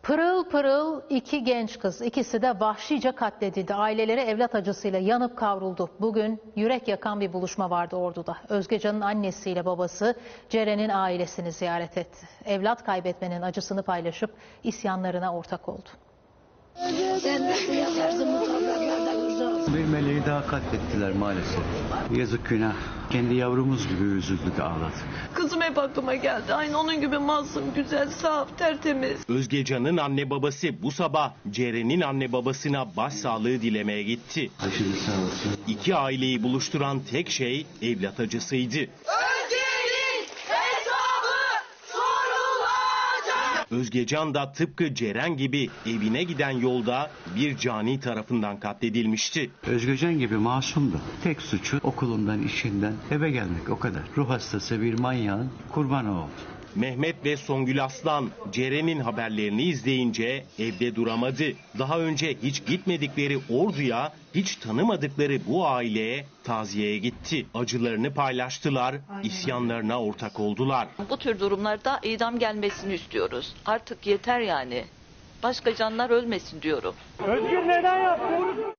Pırıl pırıl iki genç kız, ikisi de vahşice katledildi. Aileleri evlat acısıyla yanıp kavruldu. Bugün yürek yakan bir buluşma vardı Ordu'da. Özgecan'ın annesiyle babası Ceren'in ailesini ziyaret etti. Evlat kaybetmenin acısını paylaşıp isyanlarına ortak oldu. Bir meleği daha katlettiler maalesef. Yazık, günah. Kendi yavrumuz gibi üzüldük, ağladık. Kızım hep aklıma geldi. Aynı onun gibi masum, güzel, saf, tertemiz. Özgecan'ın anne babası bu sabah Ceren'in anne babasına başsağlığı dilemeye gitti. Başınız sağ olsun. İki aileyi buluşturan tek şey evlat acısıydı. Özgecan da tıpkı Ceren gibi evine giden yolda bir cani tarafından katledilmişti. Özgecan gibi masumdu. Tek suçu okulundan, işinden eve gelmek, o kadar. Ruh hastası bir manyağın kurbanı oldu. Mehmet ve Songül Aslan Ceren'in haberlerini izleyince evde duramadı. Daha önce hiç gitmedikleri Ordu'ya, hiç tanımadıkları bu aileye taziyeye gitti. Acılarını paylaştılar, isyanlarına ortak oldular. Bu tür durumlarda idam gelmesini istiyoruz. Artık yeter yani. Başka canlar ölmesin diyorum. Özgür neden yaptın?